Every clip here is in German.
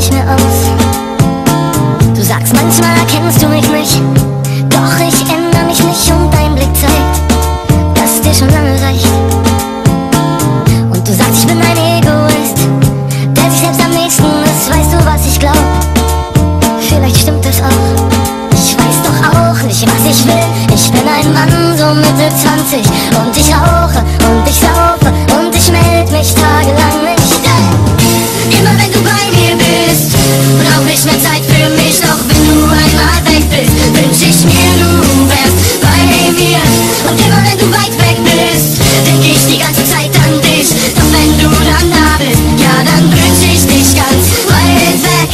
nicht mehr aus. Du sagst, manchmal erkennst du mich nicht, doch ich ändere mich nicht und dein Blick zeigt, dass es dir schon lange reicht. Und du sagst, ich bin ein Egoist, der sich selbst am nächsten ist. Weißt du, was ich glaub? Vielleicht stimmt es auch. Ich weiß doch auch nicht, was ich will. Ich bin ein Mann, so Mitte 20, und ich rauche und ich saufe und ich meld mich tagelang nicht. Immer wenn du bei mir bist, brauch ich mehr Zeit für mich. Doch wenn du einmal weg bist, wünsch ich mir, du wärst bei mir. Und immer wenn du weit weg bist, denk ich die ganze Zeit an dich. Doch wenn du dann da bist, ja dann wünsch ich dich ganz weit weg.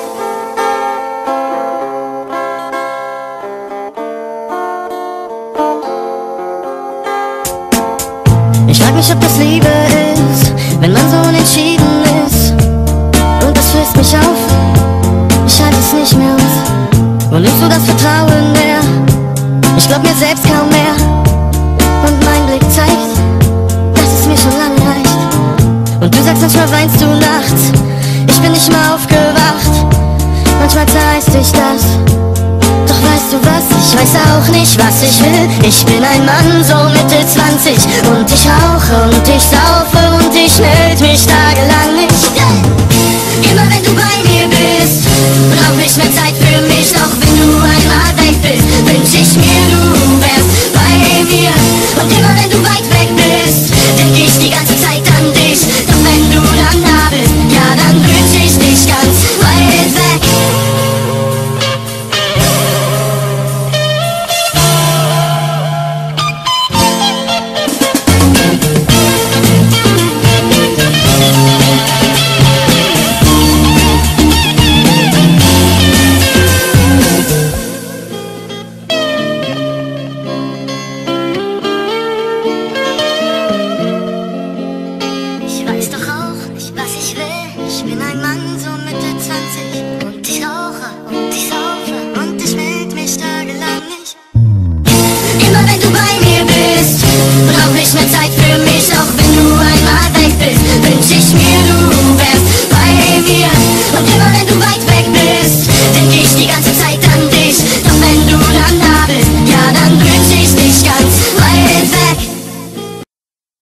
Ich frag mich, ob das Liebe ist, wenn man so unentschieden ist. Und das frisst mich auf, ich halte es nicht mehr aus. Wo nimmst du das Vertrauen her? Ich glaub mir selbst kaum mehr. Und mein Blick zeigt, dass es mir schon lange reicht. Und du sagst, manchmal weinst du nachts, ich bin nicht mal aufgewacht. Manchmal zerreißt dich das, doch weißt du was, ich weiß auch nicht, was ich will. Ich bin ein Mann, so Mitte 20, und ich rauche und ich saufe und ich meld mich tagelang nicht.